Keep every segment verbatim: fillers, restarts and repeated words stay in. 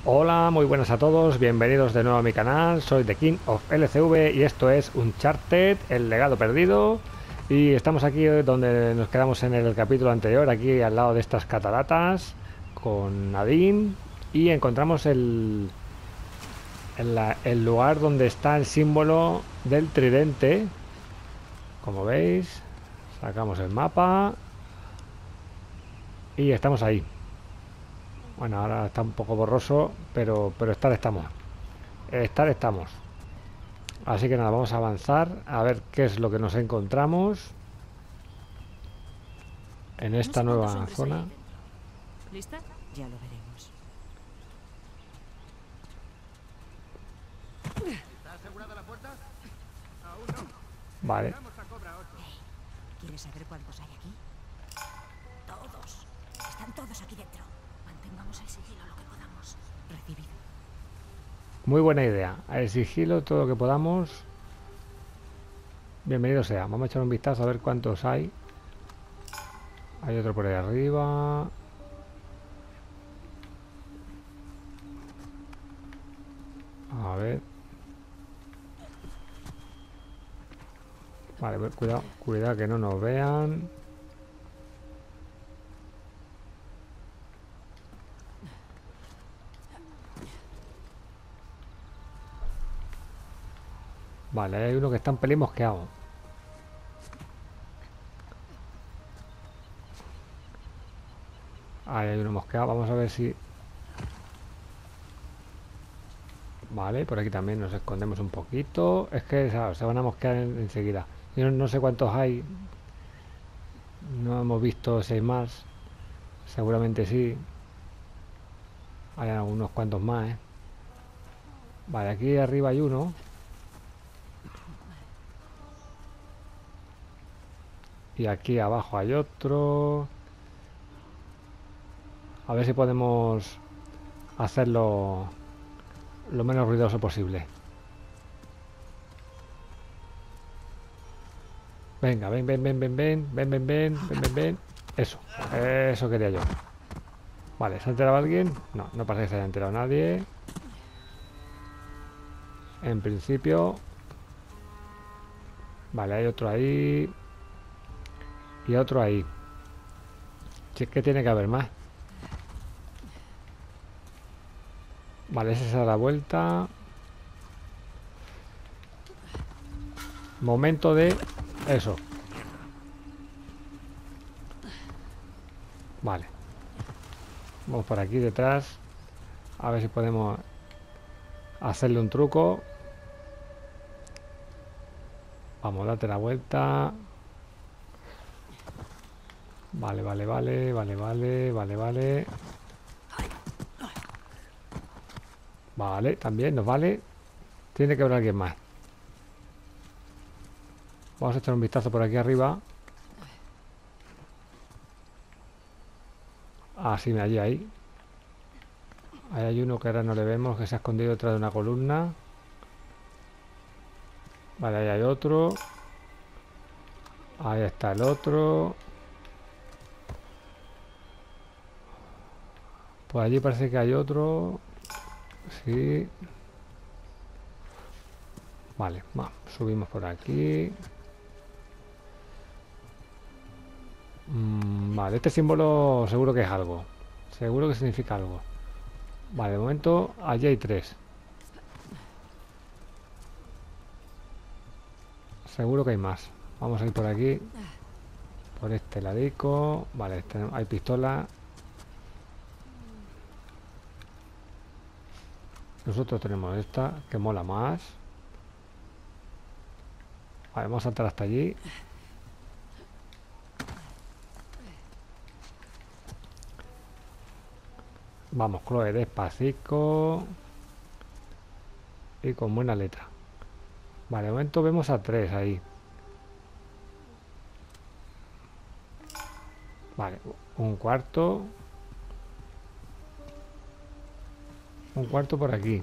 Hola, muy buenas a todos, bienvenidos de nuevo a mi canal, soy The King of L C V y esto es Uncharted, el legado perdido. Y estamos aquí donde nos quedamos en el capítulo anterior, aquí al lado de estas cataratas, con Nadine, y encontramos el, el, el lugar donde está el símbolo del tridente. Como veis, sacamos el mapa y estamos ahí. Bueno, ahora está un poco borroso, pero, pero estar estamos. Estar estamos. Así que nada, vamos a avanzar a ver qué es lo que nos encontramos en No esta sé cuántos nueva hombres hay zona. ahí dentro. ¿Lista? Ya lo veremos. ¿Está asegurada la puerta? Aún no. Vale, Esperamos a Cobra ocho. Hey, ¿quieres saber cuántos hay aquí? Todos. Están todos aquí dentro. Mantengamos el sigilo lo que podamos. Recibido. muy buena idea. El sigilo, todo lo que podamos. Bienvenido sea. Vamos a echar un vistazo a ver cuántos hay. Hay otro por ahí arriba. A ver. Vale, pues cuidado, cuidado que no nos vean. Vale, hay uno que está un pelín mosqueado. Ahí hay uno mosqueado. Vamos a ver si... Vale, por aquí también nos escondemos un poquito. Es que ¿sabes? Se van a mosquear en- enseguida. Yo no, no sé cuántos hay. No hemos visto si hay más. Seguramente sí. Hay algunos cuantos más, ¿eh? Vale, aquí arriba hay uno. Y aquí abajo hay otro. A ver si podemos hacerlo lo menos ruidoso posible. Venga, ven, ven, ven, ven, ven, ven, ven, ven, ven, ven, ven. Eso, eso quería yo. Vale, ¿se ha enterado alguien? No, no parece que se haya enterado nadie. En principio. Vale, hay otro ahí. Y otro ahí. Si es que tiene que haber más. Vale, ese se da la vuelta. Momento de... Eso. Vale. Vamos por aquí detrás. A ver si podemos hacerle un truco. Vamos, date la vuelta. Vale, vale, vale, vale, vale, vale, vale. Vale, también nos vale. Tiene que haber alguien más. Vamos a echar un vistazo por aquí arriba. Ah, sí, allí, ahí. Ahí hay uno que ahora no le vemos, que se ha escondido detrás de una columna. Vale, ahí hay otro. Ahí está el otro. Pues allí parece que hay otro. Sí. Vale, va, subimos por aquí. Mm, vale, este símbolo seguro que es algo. Seguro que significa algo. Vale, de momento allí hay tres. Seguro que hay más. Vamos a ir por aquí. Por este ladico. Vale, tenemos- hay pistola. Nosotros tenemos esta, que mola más. Vale, vamos a saltar hasta allí. Vamos, Chloe, despacito. Y con buena letra. Vale, de momento vemos a tres ahí. Vale, un cuarto. Un cuarto por aquí.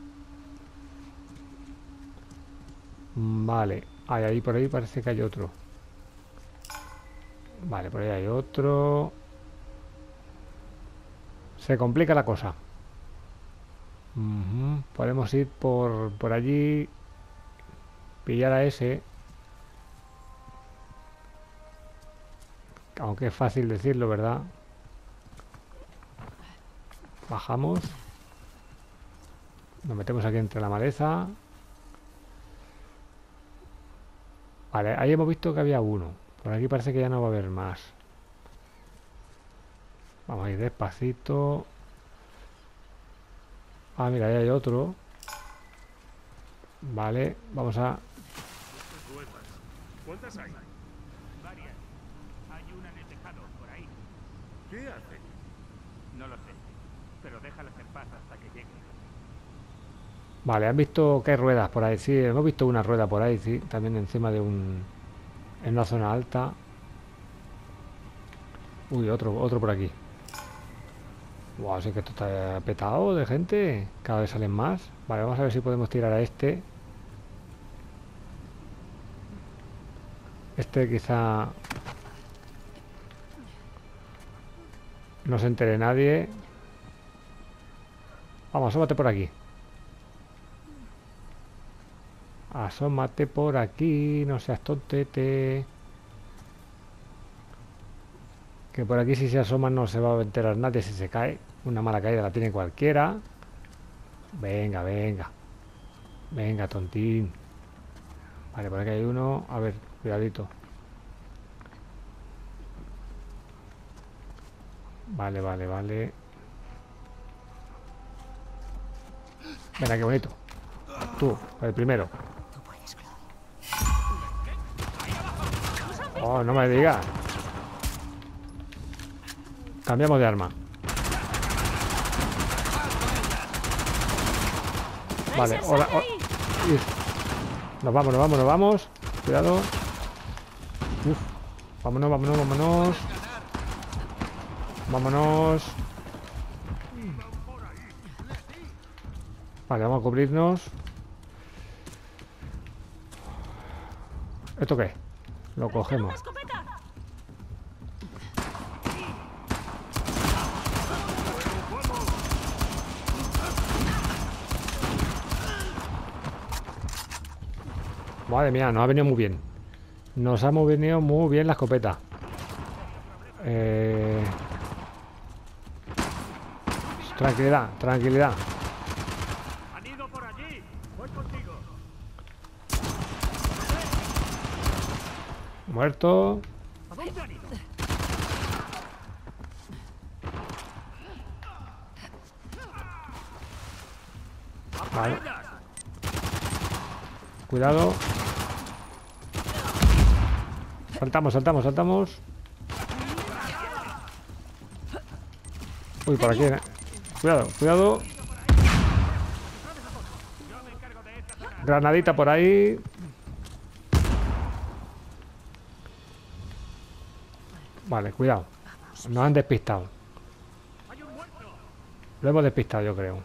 Mm, Vale, ahí, ahí, por ahí parece que hay otro. Vale, por ahí hay otro. Se complica la cosa. Ujú. Podemos ir por, por allí, pillar a ese, aunque es fácil decirlo, ¿verdad? Bajamos, nos metemos aquí entre la maleza. Vale, ahí hemos visto que había uno. Por aquí parece que ya no va a haber más. Vamos a ir despacito. Ah, mira, ahí hay otro. Vale, vamos a... ¿Cuántas hay? Varias. Hay una en el tejado, por ahí. ¿Qué hacen? No lo sé. Pero déjalas en paz hasta que lleguen. Vale, ¿han visto que hay ruedas por ahí? Sí, hemos visto una rueda por ahí, sí. También encima de un... en una zona alta. Uy, otro, otro por aquí. Wow, sí que esto está petado de gente. Cada vez salen más. Vale, vamos a ver si podemos tirar a este. Este quizá no se entere nadie. Vamos, asómate por aquí. Asómate por aquí, no seas tontete. Que por aquí si se asoman no se va a enterar nadie si se cae. Una mala caída la tiene cualquiera. Venga, venga. Venga, tontín. Vale, por aquí hay uno. A ver, cuidadito. Vale, vale, vale. Venga, qué bonito. Tú, el primero. Tú puedes, Chloe. Oh, no me digas. Cambiamos de arma. Vale, hola, hola. Nos vamos, nos vamos, nos vamos. Cuidado. Uf. Vámonos, vámonos, vámonos. Vámonos. Vale, vamos a cubrirnos. ¿Esto qué? Lo cogemos. Madre mía, nos ha venido muy bien. Nos ha venido muy bien la escopeta. Eh... Tranquilidad, tranquilidad. ¡Han ido por allí! ¡Voy contigo! Muerto. ¿A dónde han ido? Vale. Cuidado. Saltamos, saltamos, saltamos. Uy, por aquí. Cuidado, cuidado. Granadita por ahí. Vale, cuidado. Nos han despistado. Lo hemos despistado, yo creo.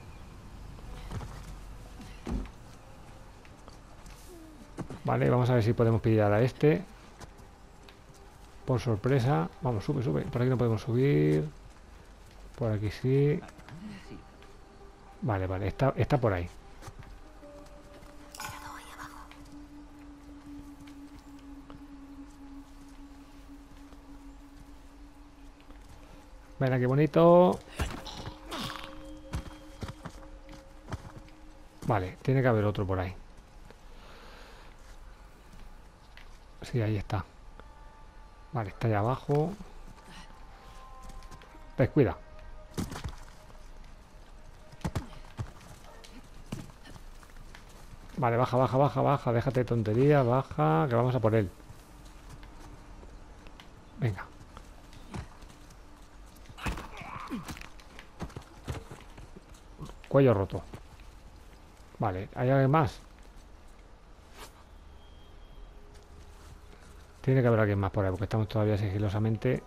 Vale, vamos a ver si podemos pillar a este. Por sorpresa. Vamos, sube, sube. Por aquí no podemos subir. Por aquí sí. Vale, vale. Está, está por ahí. Cuidado ahí abajo. Mira qué bonito. Vale, tiene que haber otro por ahí. Sí, ahí está. Vale, está allá abajo. Descuida. Vale, baja, baja, baja, baja. Déjate de tonterías, baja, que vamos a por él. Venga. Cuello roto. Vale, ¿hay alguien más? Tiene que haber alguien más por ahí, porque estamos todavía sigilosamente.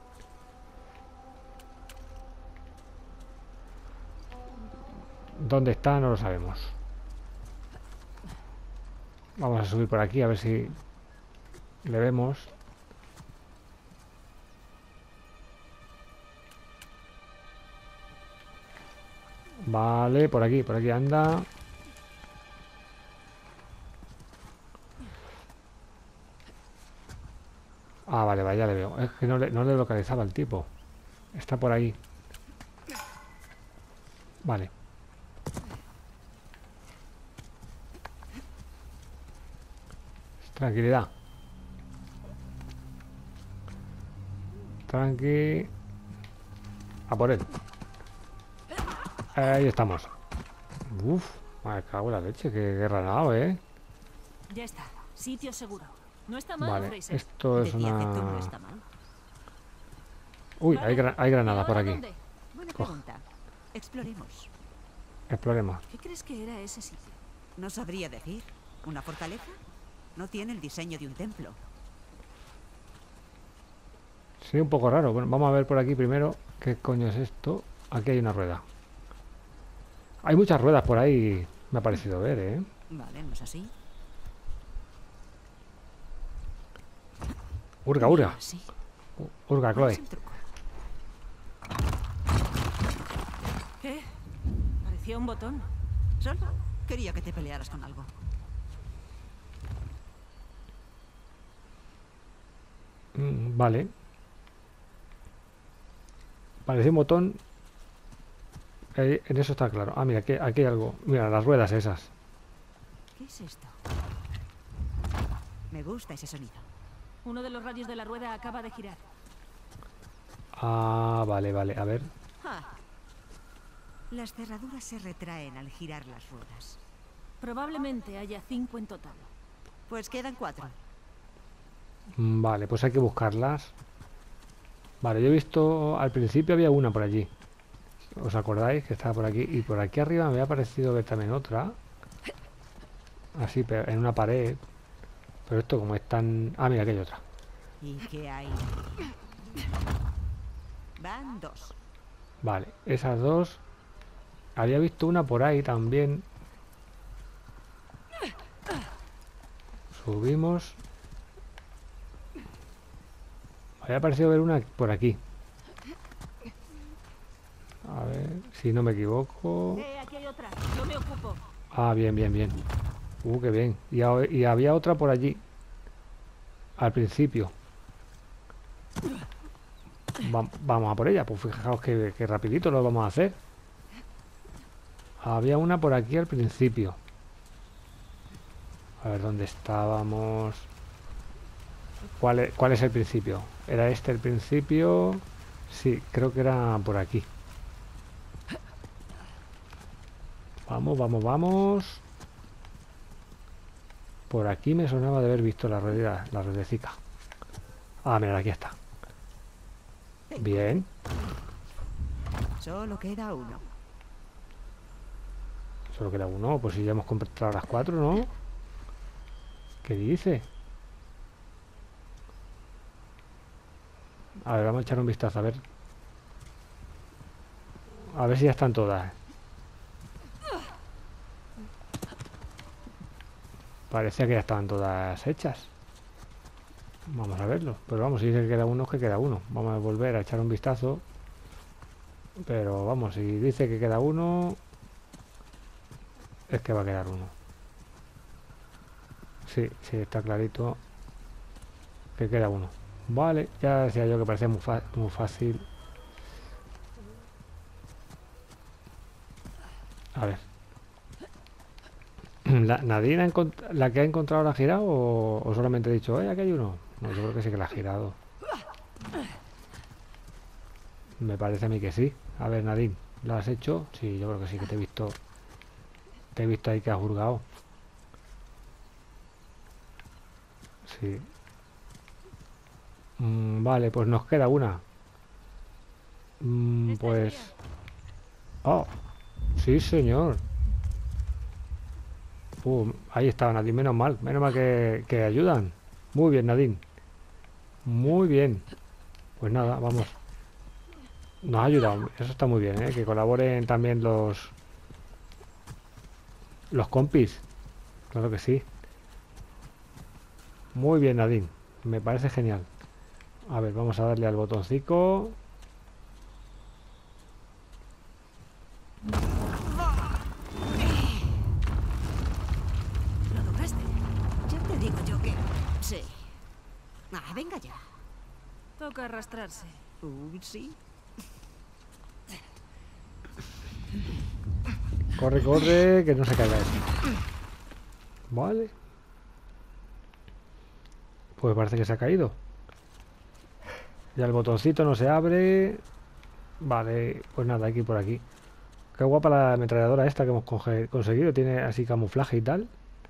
¿Dónde está? No lo sabemos. Vamos a subir por aquí a ver si le vemos. Vale, por aquí, por aquí anda. Ah, vale, vale, ya le veo. Es que no le, no le localizaba el tipo. Está por ahí. Vale. Tranquilidad. Tranqui. A por él. Ahí estamos. Uf, me cago en la leche, qué guerra nada, ¿eh? Ya está. Sitio seguro. No está mal, Vale, Fraser. esto es Decía que tú no una... está mal. Uy, Vale. hay, gra- hay ¿Y granada ahora por aquí. dónde? Buena Coge. pregunta. Exploremos. Exploremos. ¿Qué crees que era ese sitio? No sabría decir. ¿Una fortaleza? No tiene el diseño de un templo. Sí, un poco raro. Bueno, vamos a ver por aquí primero. ¿Qué coño es esto? Aquí hay una rueda. Hay muchas ruedas por ahí. Me ha parecido ver, ¿eh? Vale, ¿no es así? Urga, urga. Ah, sí. Urga, ¿Cuál Chloe. es el truco? ¿Qué? Parecía un botón. Solo quería que te pelearas con algo. Mm, vale. Parece un botón. Eh, en eso está claro. Ah, mira, aquí, aquí hay algo. Mira, las ruedas esas. ¿Qué es esto? Me gusta ese sonido. Uno de los radios de la rueda acaba de girar. Ah, vale, vale. A ver. Ah. Las cerraduras se retraen al girar las ruedas. Probablemente haya cinco en total. Pues quedan cuatro. Mm, Vale, pues hay que buscarlas. Vale, yo he visto... Al principio había una por allí. ¿Os acordáis? Que estaba por aquí. Y por aquí arriba me había parecido ver también otra. Así, pe- en una pared. Pero esto como es tan... Ah, mira, aquí hay otra. ¿Y qué hay? Van dos. Vale, esas dos. Había visto una por ahí también. Subimos. Me había parecido ver una por aquí. A ver, si no me equivoco. Eh, aquí hay otra. Yo me ocupo. Ah, bien, bien, bien. Uh, qué bien. Y, ha- y había otra por allí. Al principio. Va- vamos a por ella. Pues fijaos que, que rapidito lo vamos a hacer. Había una por aquí al principio. A ver dónde estábamos. ¿Cuál es, cuál es el principio? ¿Era este el principio? Sí, creo que era por aquí. Vamos, vamos, vamos. Por aquí me sonaba de haber visto la rueda, la ruedecica. Ah, mira, aquí está. Bien. Solo queda uno. Solo queda uno. Pues si ya hemos comprado las cuatro, ¿no? ¿Qué dice? A ver, vamos a echar un vistazo, a ver. A ver si ya están todas. Parecía que ya estaban todas hechas. Vamos a verlo. Pero vamos, si dice que queda uno, es que queda uno. Vamos a volver a echar un vistazo. Pero vamos, si dice que queda uno, es que va a quedar uno. Sí, sí, está clarito que queda uno. Vale, ya decía yo que parecía muy, fa- muy fácil. A ver. ¿La, Nadine ha encont- la que ha encontrado la ha girado o, o solamente ha dicho, eh, aquí hay uno? No, yo creo que sí que la ha girado. Me parece a mí que sí. A ver, Nadine, ¿la has hecho? Sí, yo creo que sí, que te he visto. Te he visto ahí que has hurgado. Sí. Mm, vale, pues nos queda una. Mm, Esta es pues... mía. Oh, sí, señor. Uh, ahí está Nadine, menos mal. Menos mal que, que ayudan. Muy bien, Nadine. Muy bien. Pues nada, vamos. Nos ha ayudado. Eso está muy bien, ¿eh? Que colaboren también los... Los compis. Claro que sí. Muy bien, Nadine. Me parece genial. A ver, vamos a darle al botoncito. venga ya. Toca arrastrarse. Uh, sí. Corre, corre, que no se caiga esto. Vale. Pues parece que se ha caído. Ya el botoncito no se abre. Vale, pues nada, hay que ir por aquí. Qué guapa la ametralladora esta que hemos conge- conseguido. Tiene así camuflaje y tal.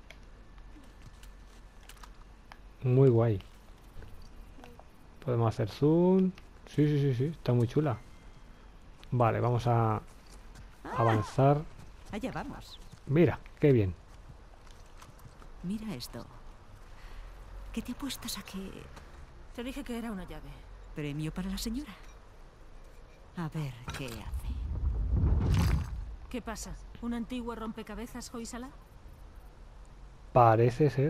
Muy guay. Podemos hacer zoom. Sí, sí, sí, sí. Está muy chula. Vale, vamos a avanzar. Allá vamos. Mira, qué bien. Mira esto. ¿Qué te apuestas a que... Te dije que era una llave. premio para la señora? A ver qué hace. ¿Qué pasa? ¿Un antiguo rompecabezas, Hoysala? Parece ser.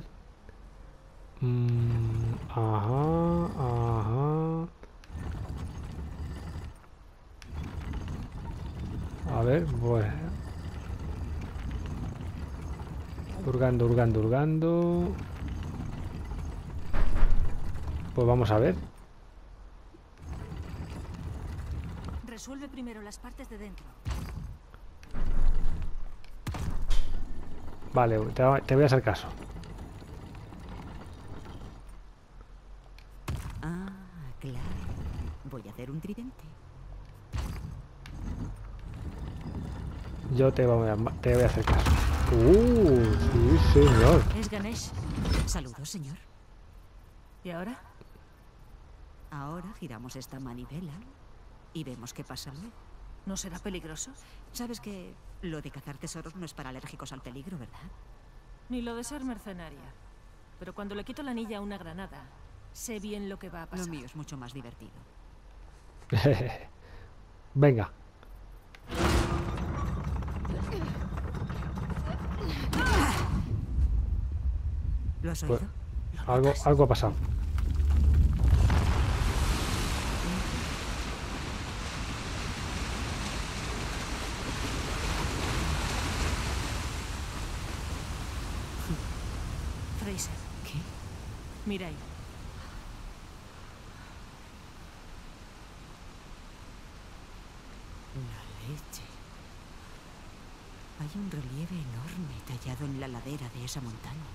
Mm, ajá, ajá. A ver, pues. Hurgando, hurgando, hurgando. Pues vamos a ver. Resuelve primero las partes de dentro. Vale, te, te voy a hacer caso. Ah, claro. Voy a hacer un tridente. Yo te voy a, te voy a hacer caso. Uh, sí, señor. Es Ganesh. Saludos, señor. ¿Y ahora? Ahora giramos esta manivela y vemos qué pasa luego. ¿No será peligroso? Sabes que lo de cazar tesoros no es para alérgicos al peligro, ¿verdad? Ni lo de ser mercenaria. Pero cuando le quito la anilla a una granada, sé bien lo que va a Lo pasar. mío es mucho más divertido. Venga. ¿Lo has Pues, oído? algo, algo ha pasado. Fraser, ¿Qué? mira ahí. La leche. Hay un relieve enorme tallado en la ladera de esa montaña.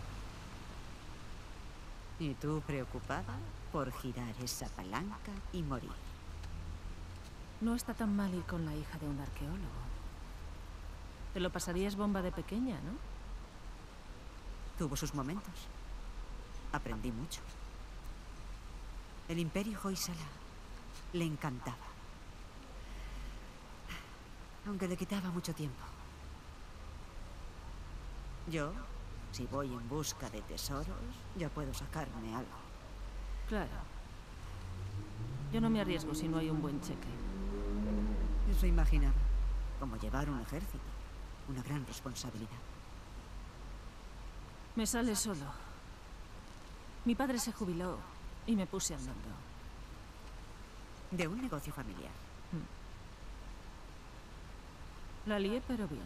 Y tú preocupada por girar esa palanca y morir. No está tan mal ir con la hija de un arqueólogo. Te lo pasarías bomba de pequeña, ¿no? Tuvo sus momentos. Aprendí mucho. El Imperio Hoysala le encantaba. Aunque le quitaba mucho tiempo. Yo, si voy en busca de tesoros, ya puedo sacarme algo. Claro. Yo no me arriesgo si no hay un buen cheque. Eso imaginaba. Como llevar un ejército. Una gran responsabilidad. Me sale solo. Mi padre se jubiló y me puse andando. De un negocio familiar. La lié, pero bien.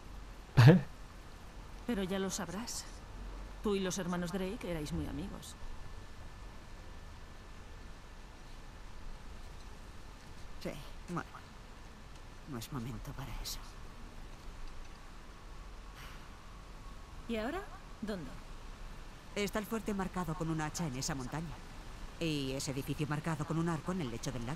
Pero ya lo sabrás. Tú y los hermanos Drake erais muy amigos. Sí, bueno. No es momento para eso. ¿Y ahora? ¿Dónde? Está el fuerte marcado con un hacha en esa montaña. Y ese edificio marcado con un arco en el lecho del lago.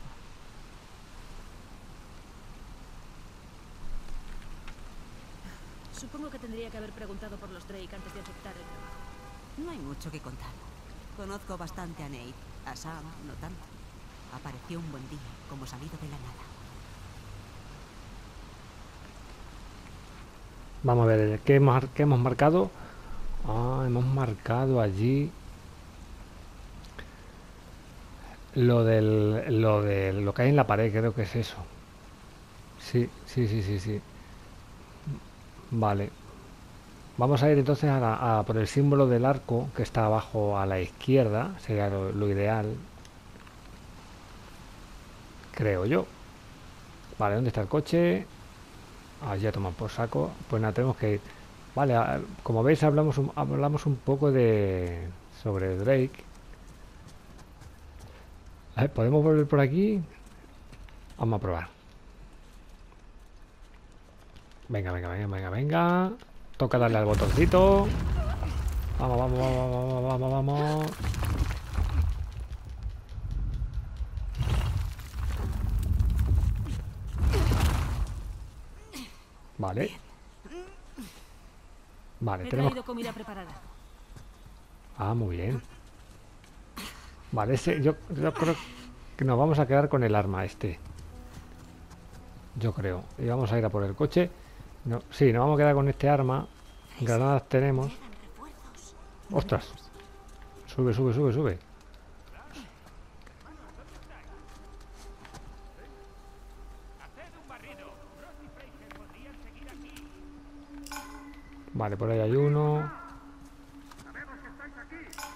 Supongo que tendría que haber preguntado por los Drake antes de aceptar el trabajo. No hay mucho que contar. Conozco bastante a Nate. A Sam, no tanto. Apareció un buen día, como salido de la nada. Vamos a ver, ¿qué hemos, qué hemos marcado? Ah, hemos marcado allí lo del, lo del, lo que hay en la pared, creo que es eso. Sí, sí, sí, sí, sí. Vale. Vamos a ir entonces a, la- a por el símbolo del arco que está abajo a la izquierda, sería lo, lo ideal, creo yo. Vale, ¿dónde está el coche? Ah, ya toman por saco. Pues nada, tenemos que ir. Vale, a- como veis hablamos un, hablamos un poco de sobre Drake. A ver, ¿podemos volver por aquí? Vamos a probar. Venga, venga, venga, venga, venga. Toca darle al botoncito. Vamos, vamos, vamos, vamos, vamos, vamos. Vale. Vale, He tenemos... traído comida preparada. Ah, muy bien. Vale, ese, yo, yo creo que nos vamos a quedar con el arma este. Yo creo. Y vamos a ir a por el coche. No, sí, nos vamos a quedar con este arma. Granadas tenemos. Llegan refuerzos. ¡Ostras! Sube, sube, sube, sube. Haced un barrido. Ross y Fraser podrían seguir aquí. Vale, por ahí hay uno. Sabemos que estáis aquí.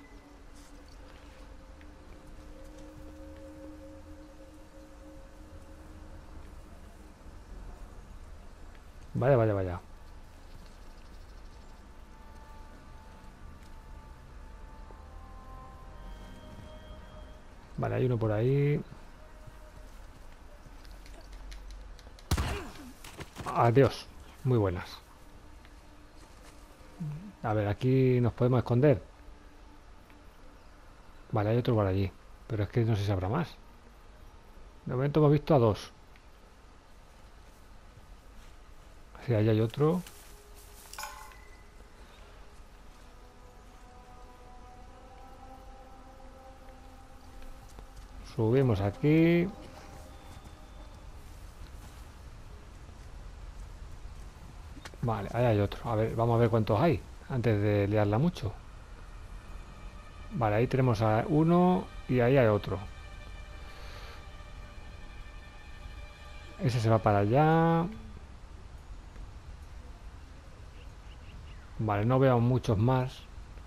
Vaya, vaya, vaya. Vale, hay uno por ahí. Adiós. Muy buenas. A ver, aquí nos podemos esconder. Vale, hay otro por allí. Pero es que no sé si habrá más. De momento hemos visto a dos. Sí, ahí hay otro. Subimos aquí. Vale, ahí hay otro. A ver, vamos a ver cuántos hay antes de liarla mucho. Vale, ahí tenemos a uno y ahí hay otro. Ese se va para allá. Vale, no veo muchos más.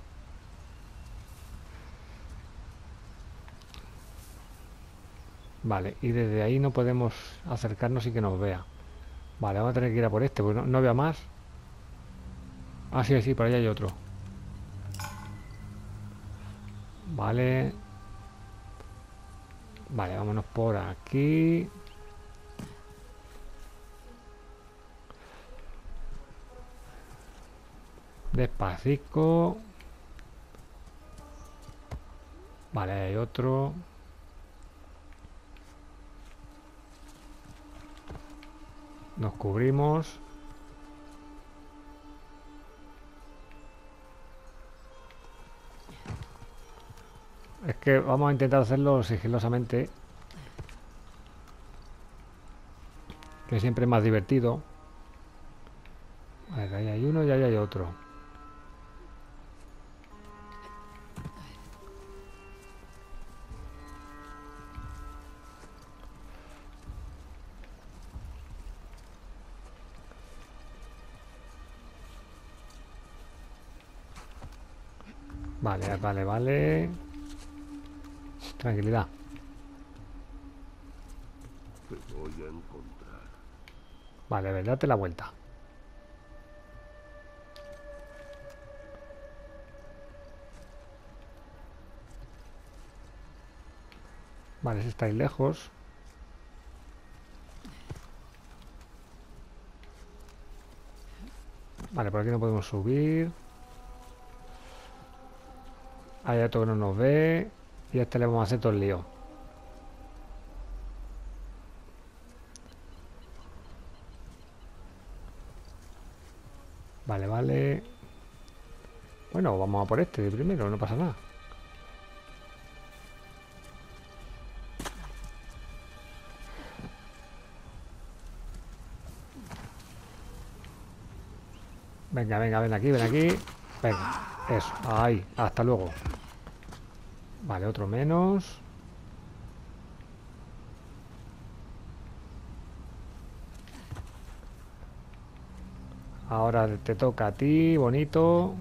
Vale, y desde ahí no podemos acercarnos y que nos vea. Vale, vamos a tener que ir a por este, porque no, no veo más. Ah, sí, sí, por allá hay otro. Vale. Vale, vámonos por aquí. Despacito. Vale, hay otro. Nos cubrimos. Es que vamos a intentar hacerlo sigilosamente, que siempre es más divertido. A ver, ahí hay uno y ahí hay otro. Vale, vale, vale. Tranquilidad. Te voy a encontrar. Vale, a ver, date la vuelta. Vale, si estáis lejos. Vale, por aquí no podemos subir. Hay otro que no nos ve. Y a este le vamos a hacer todo el lío. Vale, vale. Bueno, vamos a por este de primero, no pasa nada. Venga, venga, ven aquí, ven aquí. Venga, eso, ahí, hasta luego. Vale, otro menos. Ahora te toca a ti, bonito.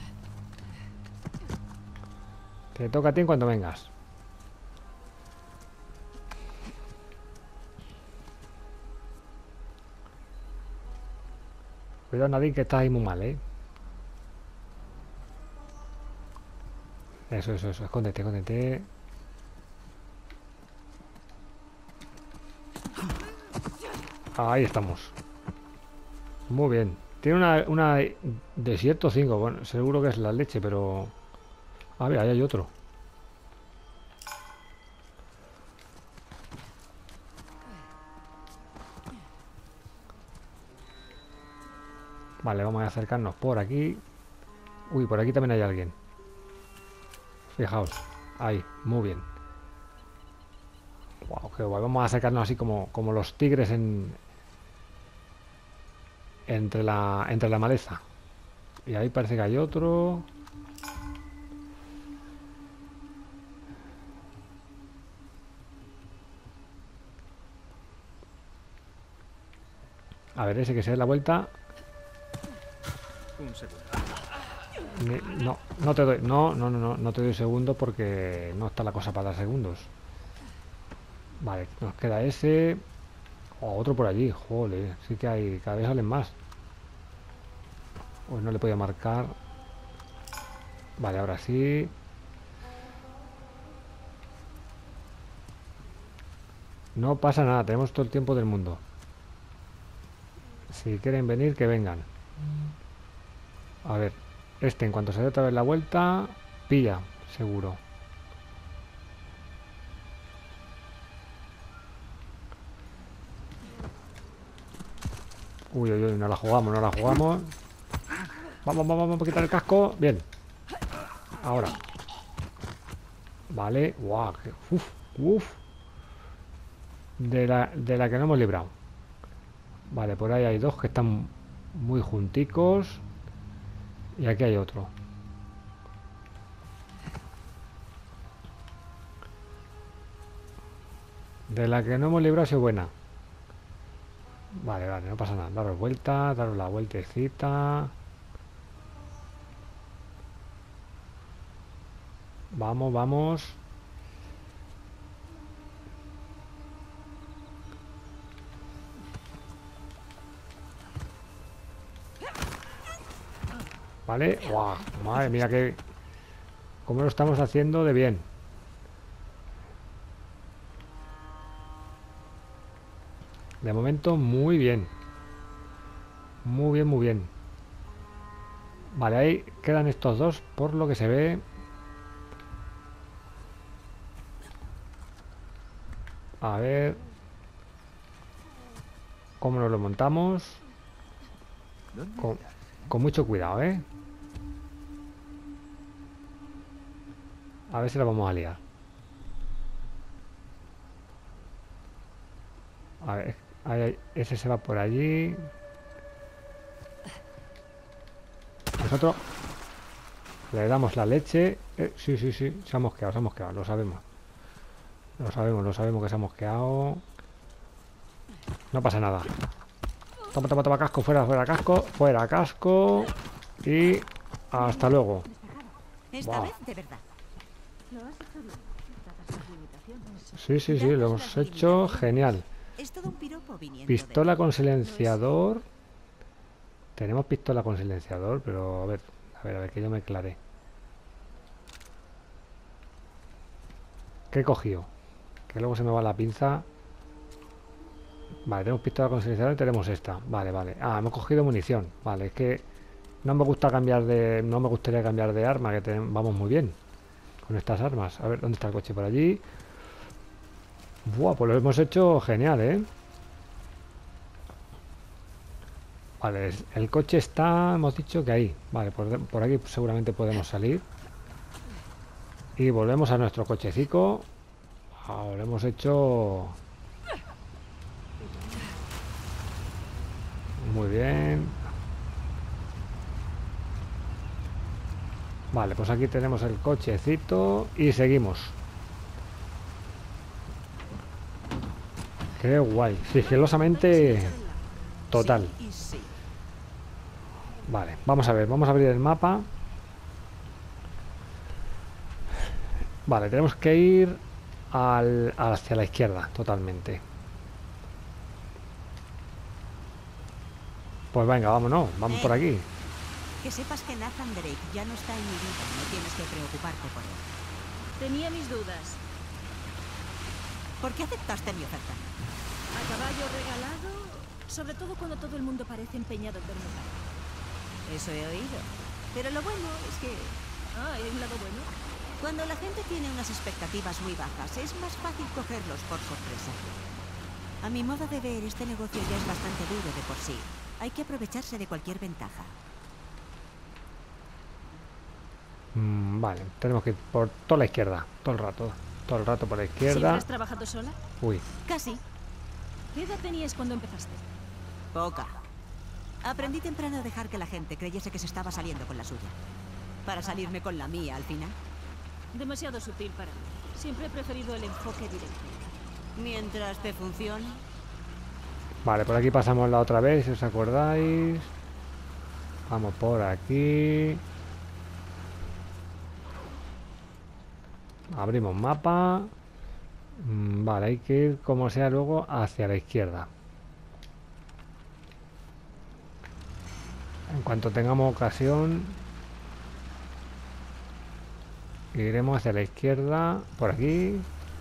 Te toca a ti en cuanto vengas. Cuidado, Nadine, que estás ahí muy mal, ¿eh? Eso, eso, eso. Escóndete, escóndete. Ahí estamos. Muy bien. Tiene una, una desierto cinco. Bueno, seguro que es la leche, pero... A ver, ahí hay otro. Vale, vamos a acercarnos por aquí. Uy, por aquí también hay alguien. Fijaos. Ahí, muy bien. Wow, qué guay. Vamos a acercarnos así como, como los tigres en... Entre la, entre la maleza. Y ahí parece que hay otro. A ver, ese que se dé la vuelta. Un segundo. Ni- No, no te doy. No, no, no, no, no te doy segundo porque no está la cosa para dar segundos. Vale, nos queda ese. Oh, otro por allí. Joder, sí que hay. Cada vez salen más. Pues no le podía marcar. Vale, ahora sí. No pasa nada, tenemos todo el tiempo del mundo. Si quieren venir, que vengan. A ver, este en cuanto se dé otra vez la vuelta, pilla, seguro. Uy, uy, uy, no la jugamos, no la jugamos. Vamos, vamos, vamos a quitar el casco. Bien. Ahora. Vale. Guau. Uf, uf. De la, de la que no hemos librado. Vale, por ahí hay dos que están muy junticos. Y aquí hay otro. De la que no hemos librado ha sido buena. Vale, vale, no pasa nada. Daros vuelta, daros la vueltecita. Vamos, vamos. Vale. Guau, madre mía, que cómo lo estamos haciendo de bien. De momento, muy bien. Muy bien, muy bien. Vale, ahí quedan estos dos, por lo que se ve. A ver cómo nos lo montamos. Con, con mucho cuidado, ¿eh? A ver si la vamos a liar. A ver, ahí, ahí, ese se va por allí. Nosotros le damos la leche. Eh, sí, sí, sí, se ha mosqueado, se ha mosqueado, lo sabemos. Lo sabemos, lo sabemos que se ha mosqueado. No pasa nada. Toma, toma, toma, casco, fuera, fuera, casco, fuera, casco. Y hasta luego. Esta Buah. vez de verdad. Sí, sí, sí, lo hemos hecho genial. Es todo un piropo viniendo Pistola de... con silenciador. Tenemos pistola con silenciador, pero a ver, a ver, a ver, que yo me aclaré. ¿Qué he cogido? Que luego se me va la pinza. Vale, tenemos pistola con silenciador y tenemos esta. Vale, vale. Ah, hemos cogido munición. Vale, es que no me gusta cambiar de... No me gustaría cambiar de arma, que tenemos, vamos muy bien con estas armas. A ver, ¿dónde está el coche? Por allí. Buah, pues lo hemos hecho genial, ¿eh? Vale, el coche está... Hemos dicho que ahí. Vale, por, por aquí seguramente podemos salir. Y volvemos a nuestro cochecico. Ah, lo hemos hecho... Muy bien. Vale, pues aquí tenemos el cochecito y seguimos. Qué guay. Sigilosamente total. Sí y sí. Vale, vamos a ver, vamos a abrir el mapa. Vale, tenemos que ir al, hacia la izquierda, totalmente. Pues venga, vámonos, vamos por aquí. Que sepas que Nathan Drake ya no está en mi vida. No tienes que preocuparte por él. Tenía mis dudas. ¿Por qué aceptaste mi oferta? ¿A caballo regalado Sobre todo cuando todo el mundo parece empeñado en verme mal. Eso he oído. Pero lo bueno es que Ah, ¿hay un lado bueno? cuando la gente tiene unas expectativas muy bajas, es más fácil cogerlos por sorpresa. A mi modo de ver, este negocio ya es bastante duro de por sí. Hay que aprovecharse de cualquier ventaja. Mm, vale, tenemos que ir por toda la izquierda, todo el rato. Todo el rato por la ¿Siempre izquierda. has trabajado sola? Uy, Casi. ¿Qué edad tenías cuando empezaste? Poca. Aprendí temprano a dejar que la gente creyese que se estaba saliendo con la suya. Para salirme con la mía al final. Demasiado sutil para mí. Siempre he preferido el enfoque directo. Mientras te funcione. vale, por aquí pasamos la otra vez, si os acordáis. Vamos por aquí. Abrimos mapa. Mm, Vale, hay que ir como sea luego hacia la izquierda. En cuanto tengamos ocasión, iremos hacia la izquierda, por aquí.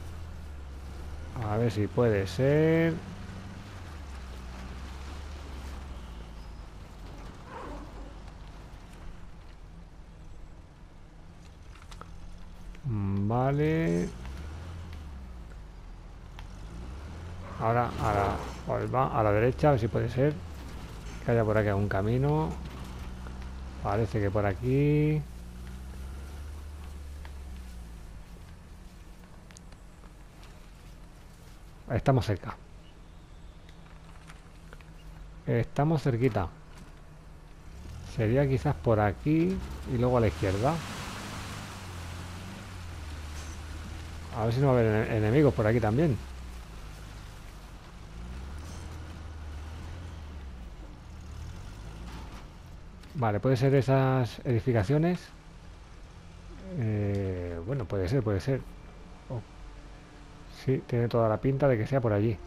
A ver si puede ser. Mm, Vale. Ahora a la, volva- a la derecha, a ver si puede ser. Que haya por aquí algún camino. Parece que por aquí. Estamos cerca. Estamos cerquita. Sería quizás por aquí y luego a la izquierda. A ver si no va a haber ene- enemigos por aquí también. Vale, puede ser esas edificaciones. Eh, bueno, puede ser, puede ser. Oh, sí, tiene toda la pinta de que sea por allí.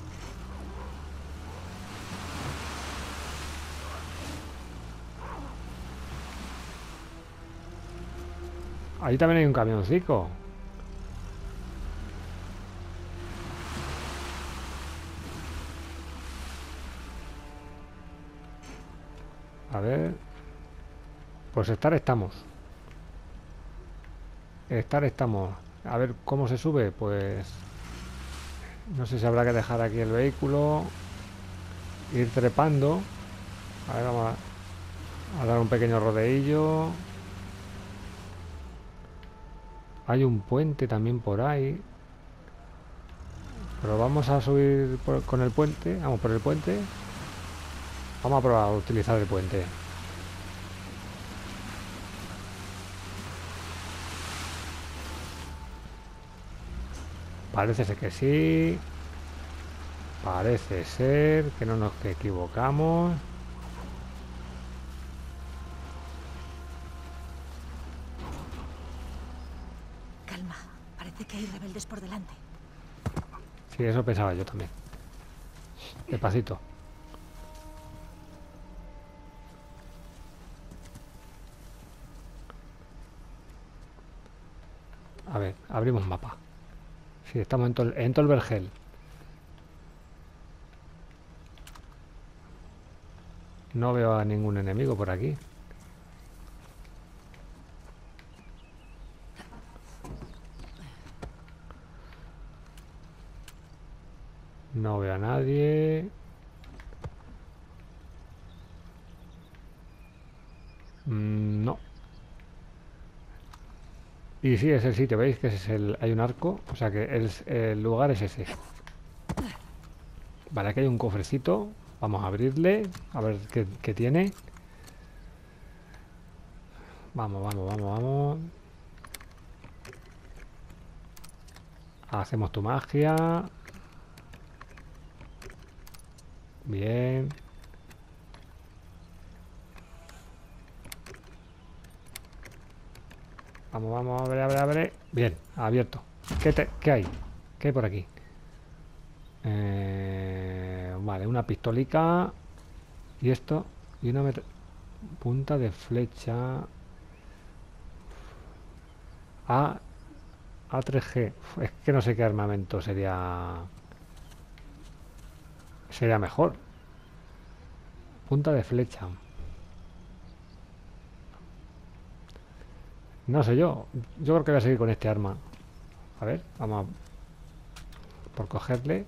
Allí también hay un camioncito. A ver. Pues estar estamos. Estar estamos. A ver cómo se sube. Pues no sé si habrá que dejar aquí el vehículo. Ir trepando. A ver, vamos a, a dar un pequeño rodeillo. Hay un puente también por ahí. Pero vamos a subir por- con el puente. Vamos por el puente. Vamos a probar a utilizar el puente. Parece ser que sí. Parece ser que no nos equivocamos. Calma. Parece que hay rebeldes por delante. Sí, eso pensaba yo también. Despacito. A ver, abrimos mapa. Sí, estamos en, Tol en Tolvergel. No veo a ningún enemigo por aquí. No veo a nadie. Mm, no. Y sí, es el sitio, ¿veis? Que es el, hay un arco. O sea que el, el lugar es ese. Vale, aquí hay un cofrecito. Vamos a abrirle. A ver qué, qué tiene. Vamos, vamos, vamos, vamos. Hacemos tu magia. Bien. Vamos, vamos, abre, abre, abre. Bien, abierto. ¿Qué, te- qué hay? ¿Qué hay por aquí? Eh, vale, una pistolica. Y esto. Y una met- punta de flecha. A, A tres G. Uf, es que no sé qué armamento sería. Sería mejor. Punta de flecha. No sé yo. Yo creo que voy a seguir con este arma. A ver, vamos a... por cogerle.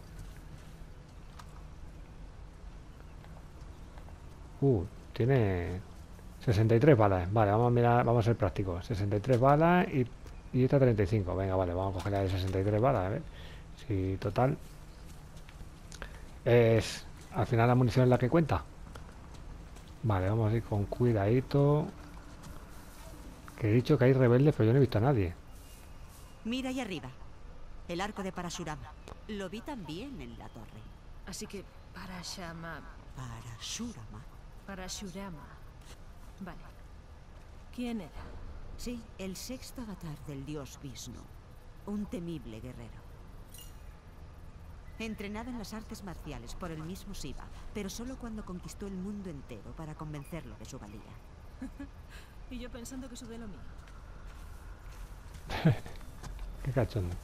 Uh, tiene sesenta y tres balas. Vale, vamos a mirar, vamos a ser prácticos. sesenta y tres balas y, y esta treinta y cinco. Venga, vale, vamos a coger la de sesenta y tres balas. A ver. Si total. Es. Al final la munición es la que cuenta. Vale, vamos a ir con cuidadito. Que he dicho que hay rebeldes, pero yo no he visto a nadie. Mira ahí arriba. El arco de Parashurama. Lo vi también en la torre. Así que Parashama... Parashurama. Parashurama. Vale. ¿Quién era? Sí, el sexto avatar del dios Vishnu. Un temible guerrero. Entrenado en las artes marciales por el mismo Shiva, pero solo cuando conquistó el mundo entero para convencerlo de su valía. Y yo pensando que sudé lo mío. Qué cachondo.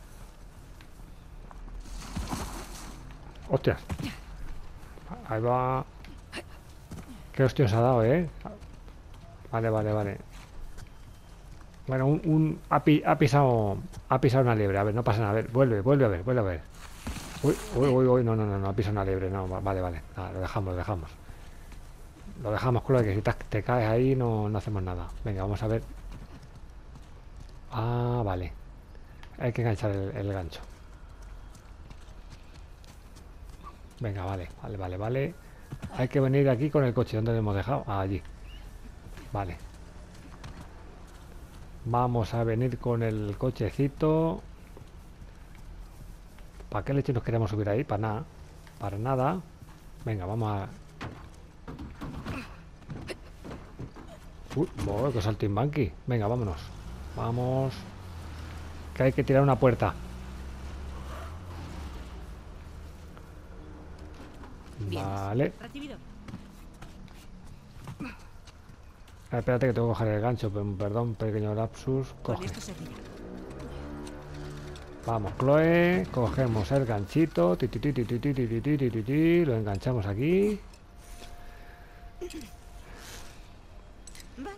Hostias. Ahí va. Qué hostias ha dado, eh. Vale, vale, vale. Bueno, un, un ha, pi, ha pisado. Ha pisado una liebre. A ver, no pasa nada. A ver, vuelve, vuelve a ver, vuelve a ver. Uy, uy, uy, uy, no, no, no, no, ha pisado una liebre. No, vale, vale. Nada, lo dejamos, lo dejamos. Lo dejamos, Chloe, que si te, te caes ahí no, no hacemos nada. Venga, vamos a ver. Ah, vale. Hay que enganchar el, el gancho. Venga, vale, vale, vale, vale. Hay que venir aquí con el coche. ¿Dónde lo hemos dejado? Ah, allí. Vale. Vamos a venir con el cochecito. ¿Para qué leche nos queremos subir ahí? Para nada. Para nada. Venga, vamos a... Uy, oh, que saltimbanqui. Venga, vámonos. Vamos. Que hay que tirar una puerta. Bien. Vale. Recibido. Ah, espérate que tengo que coger el gancho. Perdón, pequeño lapsus. Con Coge. esto servirá. Vamos, Chloe. Cogemos el ganchito. Ti, ti, ti, ti, ti, ti, ti, ti, ti, ti, ti, lo enganchamos aquí. Vale.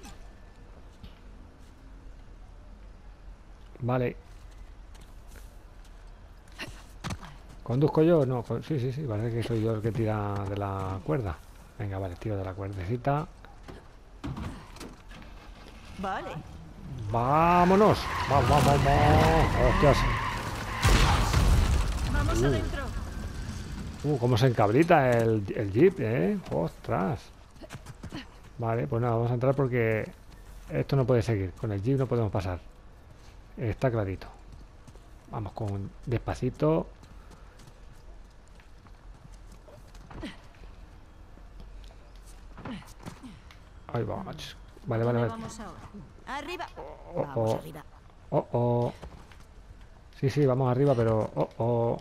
Vale. ¿Conduzco yo? No, con- sí, sí, sí. Parece que soy yo el que tira de la cuerda. Venga, vale, tiro de la cuerdecita. Vale. ¡Vámonos! ¡Vamos, vamos, vamos! ¡Hostias! Vamos adentro. Uh, cómo se encabrita el, el jeep, ¿eh? ¡Ostras! Vale, pues nada, vamos a entrar porque esto no puede seguir. Con el jeep no podemos pasar. Está clarito. Vamos con despacito. Ahí va. Vale, vale, ¿Dónde vale. vamos ahora? Arriba. Oh, Vamos oh. arriba. Oh, oh. Sí, sí, vamos arriba, pero... Oh, oh.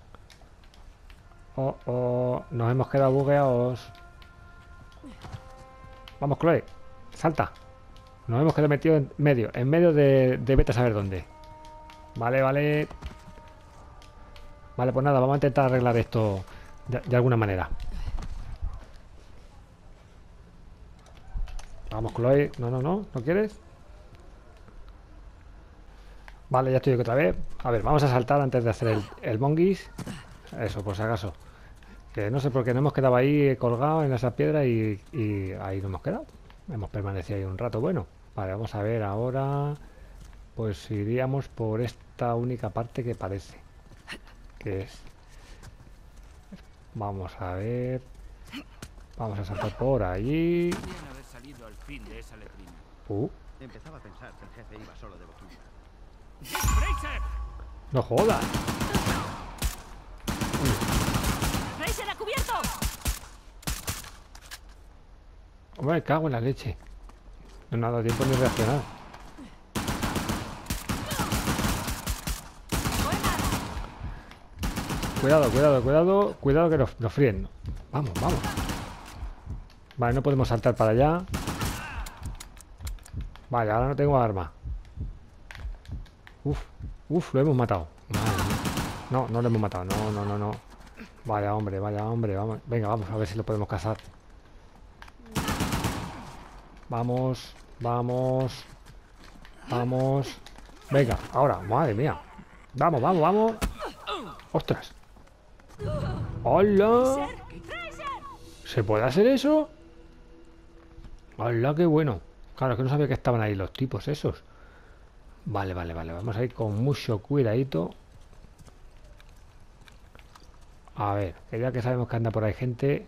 Oh, oh. Nos hemos quedado bugueados. Vamos, Chloe. Salta. Nos hemos quedado metidos en medio. En medio de, de vete a saber dónde. Vale, vale. Vale, pues nada, vamos a intentar arreglar esto de, de alguna manera. Vamos, Chloe. No, no, no. ¿No quieres? Vale, ya estoy aquí otra vez. A ver, vamos a saltar antes de hacer el, el monguis. Eso, por si acaso. Que no sé por qué nos hemos quedado ahí colgados en esa piedra y, y ahí nos hemos quedado. Hemos permanecido ahí un rato. Bueno, vale, vamos a ver ahora. Pues iríamos por esta única parte que parece. Que es... Vamos a ver. Vamos a saltar por allí. Podrían haber salido al fin de esa letrina. Uh, Empezaba a pensar que el jefe iba solo de boquilla. ¡Fraser! no jodas. ¡Fraser, a cubierto! Hombre, me cago en la leche. No me ha dado tiempo ni reaccionar. Cuidado, cuidado, cuidado. Cuidado que nos, nos fríen. Vamos, vamos. Vale, no podemos saltar para allá. Vale, ahora no tengo arma. Uf, uf, lo hemos matado. Madre mía. No, no lo hemos matado. No, no, no, no. Vaya hombre, vaya hombre. Vamos. Venga, vamos a ver si lo podemos cazar. Vamos, vamos, vamos. Venga, ahora, madre mía. Vamos, vamos, vamos. Ostras. ¡Hola! ¿Se puede hacer eso? ¡Hola, qué bueno! Claro, es que no sabía que estaban ahí los tipos esos. Vale, vale, vale. Vamos a ir con mucho cuidadito. A ver, que ya que sabemos que anda por ahí gente.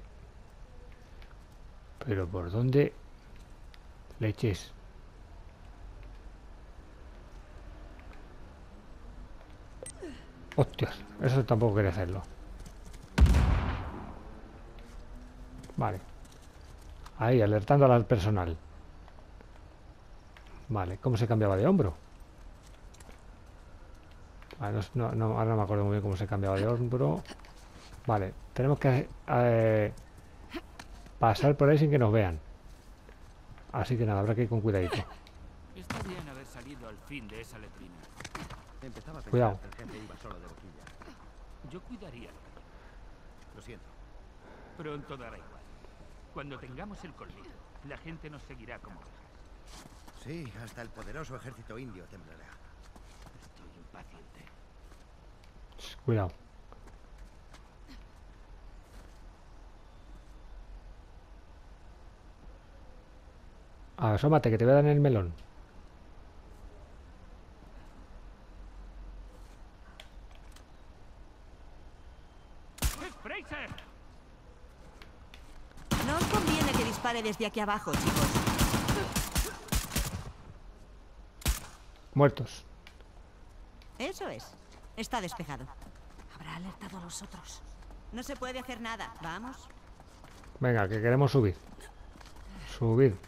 Pero ¿por dónde leches? Hostias, eso tampoco quería hacerlo. Vale. Ahí, alertando al personal. Vale, ¿cómo se cambiaba de hombro? Vale, no, no, ahora no me acuerdo muy bien cómo se cambiaba de hombro. Vale, tenemos que eh, pasar por ahí sin que nos vean. Así que nada, habrá que ir con cuidadito. Está bien haber salido al fin de esa letrina. Empezaba a pensar Cuidado. que el jefe iba solo de boquilla. Yo cuidaría. Lo siento. Pronto dará igual. Cuando tengamos el colmillo, la gente nos seguirá como ovejas. Sí, hasta el poderoso ejército indio temblará. Estoy impaciente. Shh, cuidado. Asómate, que te voy a dar en el melón. ¡Es Fraser! No os conviene que dispare desde aquí abajo, chicos. Muertos. Eso es. Está despejado. Habrá alertado a los otros. No se puede hacer nada. Vamos. Venga, que queremos subir. Subir.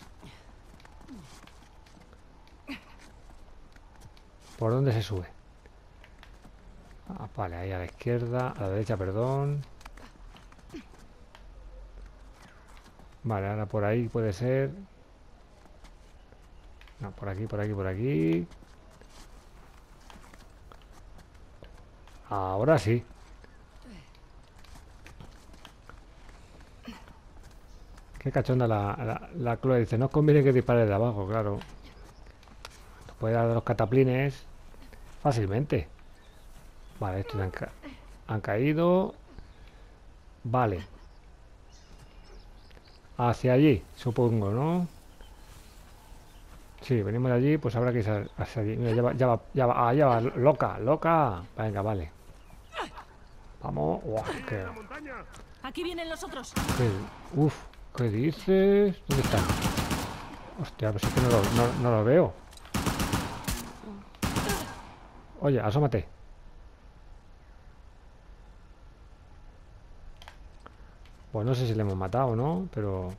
¿Por dónde se sube? Ah, vale, ahí a la izquierda, a la derecha, perdón. Vale, ahora por ahí puede ser. No, por aquí, por aquí, por aquí. Ahora sí. Qué cachonda la, la, la Chloe. Dice, no os conviene que dispare de abajo, claro. Nos puede dar de los cataplines fácilmente. Vale, estos han, ca han caído. Vale. Hacia allí, supongo, ¿no? Sí, venimos de allí, pues habrá que ir hacia allí. Mira, ya va, ya va, ya va, ah, ya va, loca, loca. Venga, vale. Vamos. Uah, qué, ¡La montaña! Aquí vienen los otros. qué, uf, ¿qué dices? ¿Dónde están? Hostia, pues es que no lo, no, no lo veo. Oye, asómate. Pues no sé si le hemos matado o no, pero...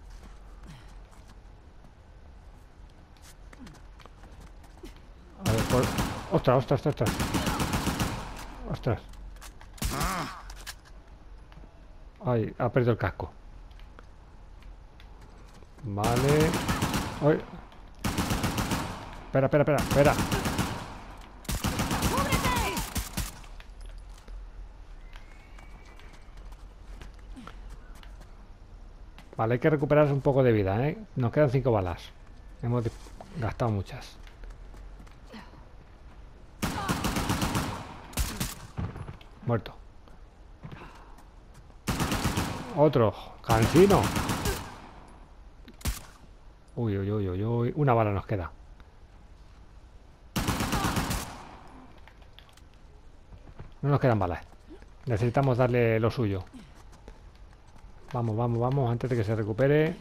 A ver, por... ¡Ostras, ostras, ostras! ¡Ostras! Ay, ha perdido el casco. Vale. ¡Ay! Espera, espera, espera, espera. Vale, hay que recuperar un poco de vida, ¿eh? Nos quedan cinco balas. Hemos gastado muchas. Muerto. Otro. Cansino. Uy, uy, uy, uy, uy. Una bala nos queda. No nos quedan balas. Necesitamos darle lo suyo. Vamos, vamos, vamos, antes de que se recupere.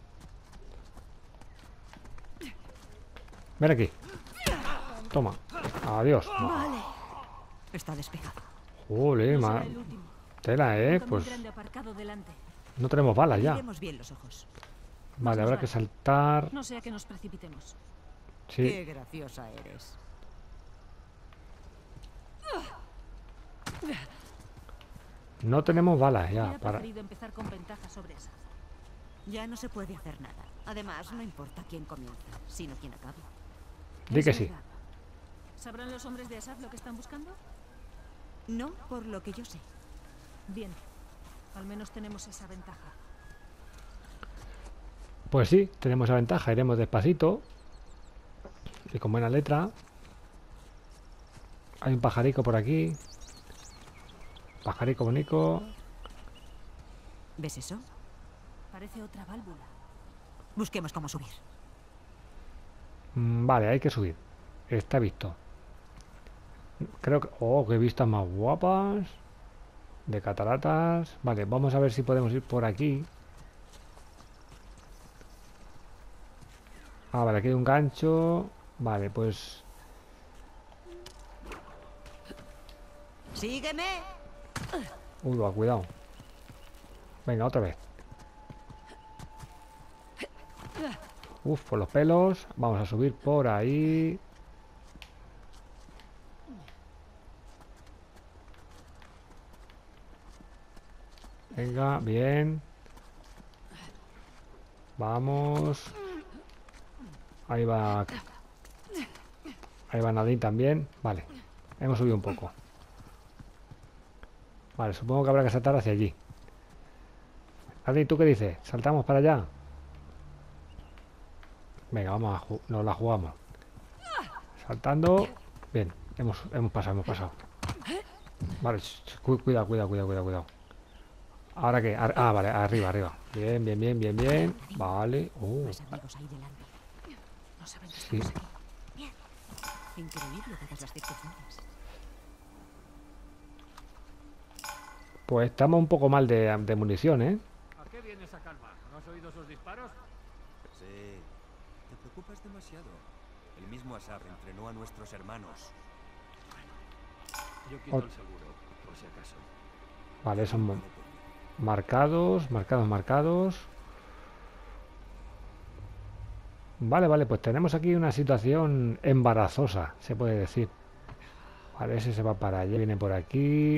Ven aquí. Toma. Adiós. Vale. Está despejado. Jole, No ma... será el último. Tela, eh. Un camión Pues grande aparcado delante. no tenemos balas ya. Miremos bien los ojos. Vale, nos habrá vale. que saltar. No sea que nos precipitemos. Sí. Qué graciosa eres. No tenemos balas ya. Hubiera Para... preferido empezar con ventaja sobre esa. Ya no se puede hacer nada. Además, no importa quién comienza, sino quién acaba. Di Es que sí. verdad. ¿Sabrán los hombres de Asad lo que están buscando? No por lo que yo sé. Bien. Al menos tenemos esa ventaja. Pues sí, tenemos esa ventaja. Iremos despacito y con buena letra. Hay un pajarico por aquí. Pajarico bonito. ¿Ves eso? Parece otra válvula. Busquemos cómo subir. Mm, vale, hay que subir. Está visto. Creo que... Oh, qué vistas más guapas. De cataratas. Vale, vamos a ver si podemos ir por aquí. Ah, vale, aquí hay un gancho. Vale, pues... ¡Sígueme! Uy, va, cuidado. Venga, otra vez. Uf, por los pelos. Vamos a subir por ahí. Venga, bien. Vamos. Ahí va. Ahí va Nadine también. Vale. Hemos subido un poco. Vale, supongo que habrá que saltar hacia allí. Nadine, ¿tú qué dices? ¿Saltamos para allá? Venga, vamos a ju- nos la jugamos. Saltando. Bien, hemos, hemos pasado, hemos pasado. Vale, ch- ch- cu- cuidado, cuidado, cuidado, cuidado, cuidado. ¿Ahora qué? Ar- ah, vale, arriba, arriba. Bien, bien, bien, bien, bien. Vale. Uh, Más amigos ahí delante. No saben que sí. estamos aquí. Increíble dadas las circunstancias. Pues estamos un poco mal de, de munición, ¿eh? ¿A qué viene esa calma? ¿No has oído esos disparos? Sí. Te preocupas demasiado. El mismo Asaf entrenó a nuestros hermanos. Yo quito Ot- el seguro, por si acaso. Vale, son mo- marcados, marcados, marcados. Vale, vale, pues tenemos aquí una situación embarazosa, se puede decir. Vale, ese se va para allá, viene por aquí.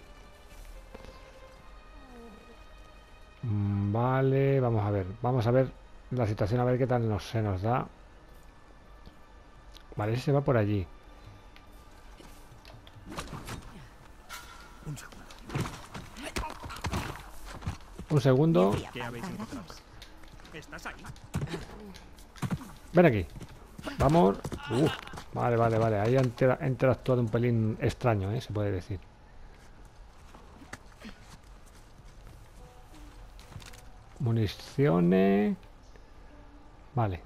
Mm, Vale, vamos a ver, vamos a ver la situación, a ver qué tal nos, se nos da. Vale, ese se va por allí. Un segundo. Un segundo, ¿Qué habéis Falta, encontrado? gracias. ¿Estás ahí? ven aquí. Vamos. Uf, vale, vale, vale. Ahí ha intera- ha interactuado un pelín extraño, ¿eh? Se puede decir. Municiones. Vale.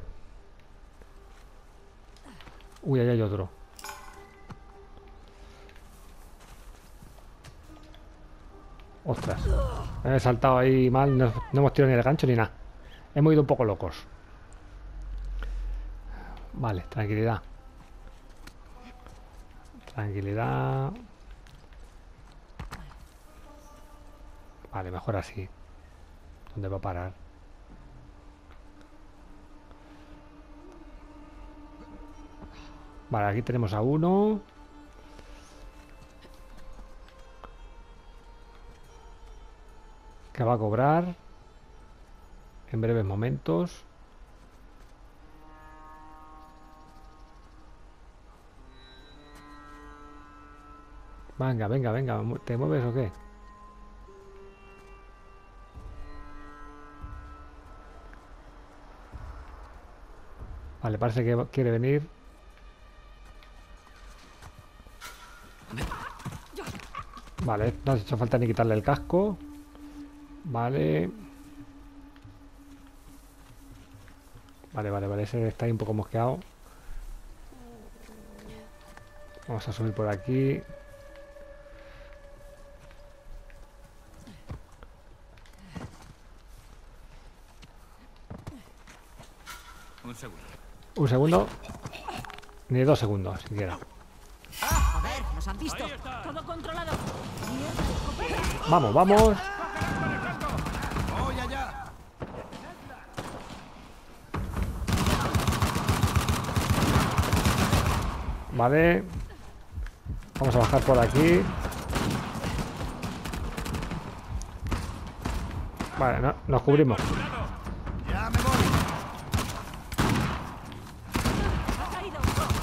Uy, ahí hay otro. Ostras. Me he saltado ahí mal. No, no hemos tirado ni el gancho ni nada. Hemos ido un poco locos. Vale, tranquilidad. Tranquilidad. Vale, mejor así. ¿Dónde va a parar? Vale, aquí tenemos a uno. Que va a cobrar en breves momentos. Venga, venga, venga. mu- ¿Te mueves o qué? Vale, parece que va- quiere venir. Vale, no ha hecho falta ni quitarle el casco. Vale. Vale, vale, vale. Ese está ahí un poco mosqueado. Vamos a subir por aquí. Un segundo. Un segundo. Ni dos segundos, siquiera. Joder, nos han visto. Ahí está. Todo controlado. Vamos, vamos. ¡Voy allá! Vale. Vamos a bajar por aquí. Vale, no- nos cubrimos. ¡Ya me voy! Ha caído.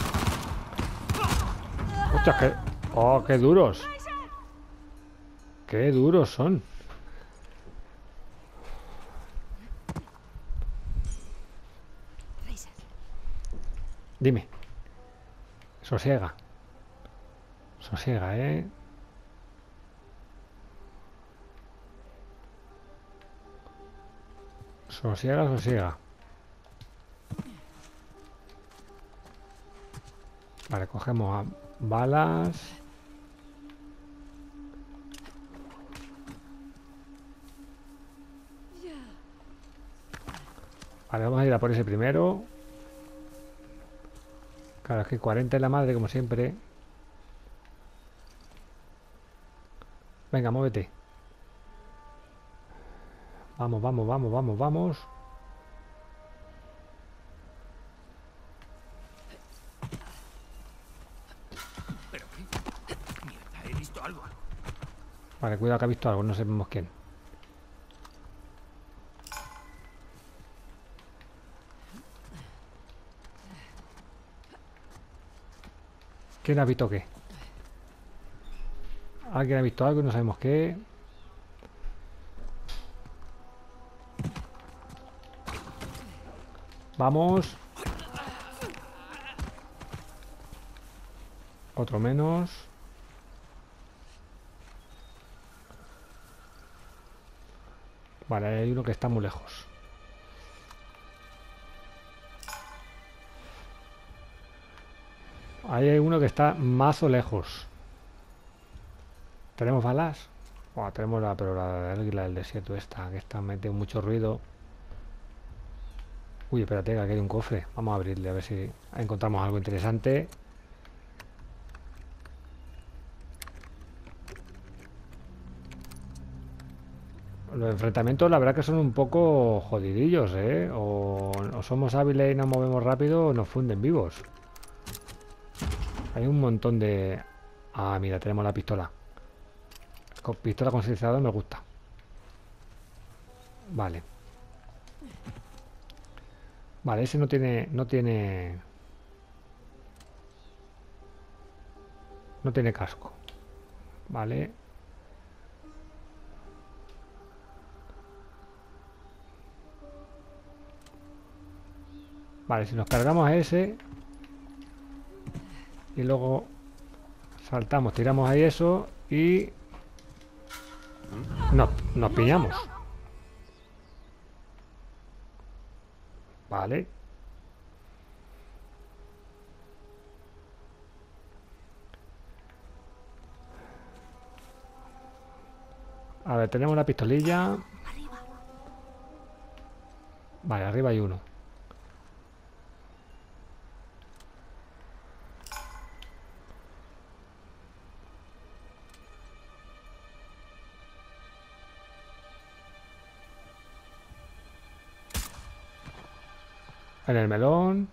Hostia, qué... Oh, qué duros. Qué duros son. Dime. Sosiega. Sosiega, ¿eh? Sosiega, sosiega. Vale, cogemos a balas. Vale, vamos a ir a por ese primero. Claro, es que cuarenta es la madre, como siempre. Venga, muévete. Vamos, vamos, vamos, vamos, vamos. ¿Pero qué? Mierda, he visto algo. Vale, cuidado que ha visto algo, no sabemos quién. ¿Quién ha visto qué? Alguien ha visto algo y no sabemos qué. Vamos. Otro menos. Vale, hay uno que está muy lejos. Ahí hay uno que está mazo lejos. ¿Tenemos balas? Oh, tenemos la, pero la de águila del desierto esta, que está metiendo mucho ruido. Uy, espérate, que aquí hay un cofre. Vamos a abrirle a ver si encontramos algo interesante. Los enfrentamientos la verdad que son un poco jodidillos, ¿eh? O, o somos hábiles y nos movemos rápido o nos funden vivos. Hay un montón de... Ah, mira, tenemos la pistola. Con pistola con silenciador me gusta. Vale. Vale, ese no tiene... No tiene... No tiene casco. Vale. Vale, si nos cargamos a ese... Y luego saltamos, tiramos ahí eso y no, nos piñamos. Vale. A ver, tenemos la pistolilla. Vale, arriba hay uno. En el melón.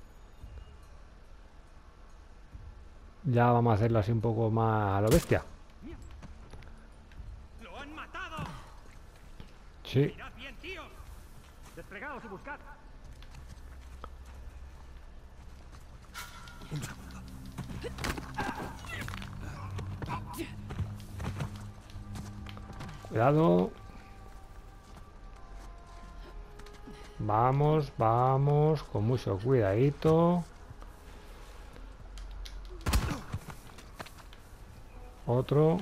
Ya vamos a hacerlo así un poco más a lo bestia. ¡Lo han matado! Sí. ¡Mirad bien, tío! ¡Desplegaos y buscad! Un segundo. Cuidado. Vamos, vamos, con mucho cuidadito. Otro.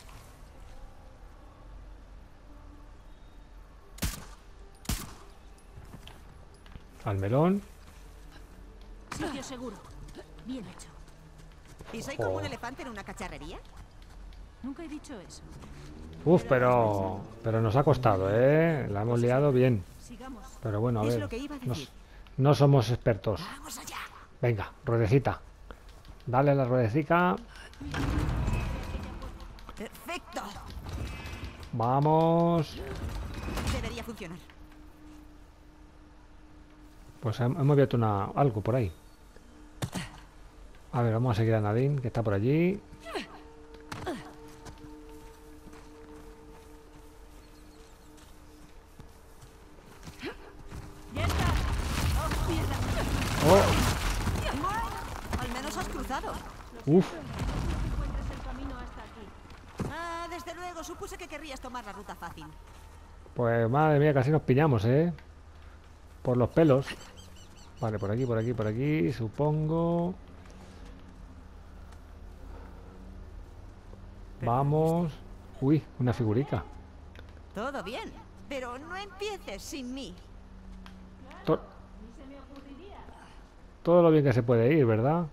Al melón. Sitio seguro. Bien hecho. ¿Y soy como un elefante en una cacharrería? Nunca he dicho eso. Uf, pero pero nos ha costado, ¿eh? La hemos liado bien. Sigamos. Pero bueno, a Es ver. lo que iba a No, decir. no somos expertos. ¡Vamos allá! Venga, ruedecita. Dale la ruedecita. ¡Perfecto! Vamos. Debería funcionar. Pues hem- hemos abierto una, algo por ahí. A ver, vamos a seguir a Nadine, que está por allí. ¡Ya está! ¡Oh, mierda! ¡Oh! Al menos has cruzado. ¡Uf! Encuentres el camino hasta aquí. Ah, desde luego, supuse que querrías tomar la ruta fácil. Pues madre mía, casi nos piñamos, ¿eh? Por los pelos. Vale, por aquí, por aquí, por aquí, supongo. Vamos. Uy, una figurica. Todo bien, pero no empieces sin mí. To- Todo lo bien que se puede ir, ¿verdad?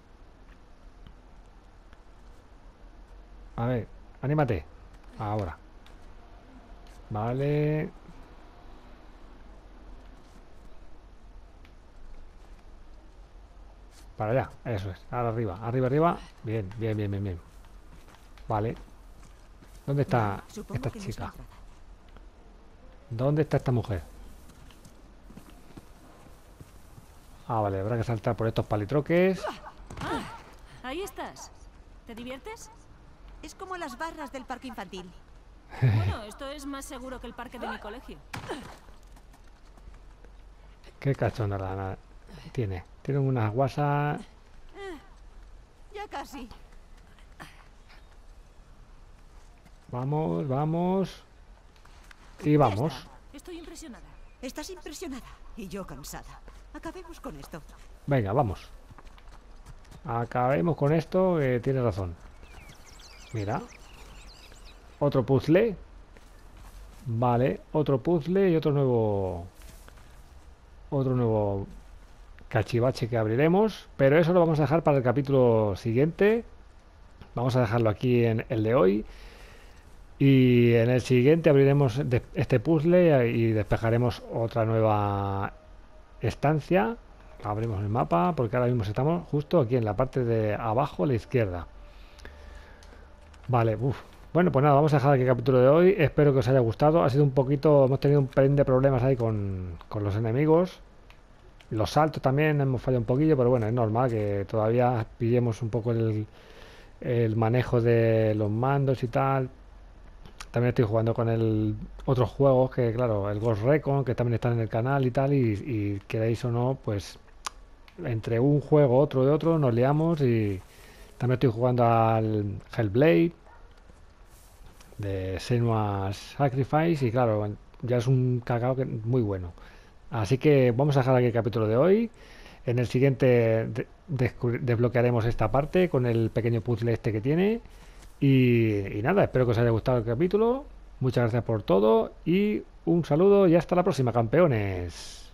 A ver, anímate. Ahora. Vale. Para allá, eso es. Ahora arriba, arriba, arriba. Bien, bien, bien, bien, bien. Vale. ¿Dónde está Supongo esta que no es la chica? entrada. ¿Dónde está esta mujer? Ah, vale, habrá que saltar por estos palitroques. Ah, ahí estás. ¿Te diviertes? Es como las barras del parque infantil. Bueno, esto es más seguro que el parque de mi colegio. Qué cachonda la la- tiene. Tienen unas guasas. Ya casi. Vamos, vamos. Y Ya vamos. está. Estoy impresionada. Estás impresionada y yo cansada. Acabemos con esto. Venga, vamos. Acabemos con esto, que tiene razón. Mira. Otro puzzle. Vale, otro puzzle y otro nuevo... Otro nuevo cachivache que abriremos. Pero eso lo vamos a dejar para el capítulo siguiente. Vamos a dejarlo aquí en el de hoy. Y en el siguiente abriremos de- este puzzle y despejaremos otra nueva estancia. Abrimos el mapa porque ahora mismo estamos justo aquí en la parte de abajo a la izquierda. Vale, uff. Bueno, pues nada, vamos a dejar aquí el capítulo de hoy. Espero que os haya gustado. Ha sido un poquito, hemos tenido un pelín de problemas ahí con, con los enemigos. Los saltos también hemos fallado un poquillo, pero bueno, es normal que todavía pillemos un poco el, el manejo de los mandos y tal. También estoy jugando con el otros juegos que, claro, el Ghost Recon, que también están en el canal y tal, y, y queréis o no, pues entre un juego, otro y otro, nos liamos. Y también estoy jugando al Hellblade de Senua's Sacrifice, y claro, ya es un cacao que, muy bueno. Así que vamos a dejar aquí el capítulo de hoy. En el siguiente de- descubri- desbloquearemos esta parte con el pequeño puzzle este que tiene. Y, y nada, espero que os haya gustado el capítulo. Muchas gracias por todo y un saludo y hasta la próxima, campeones.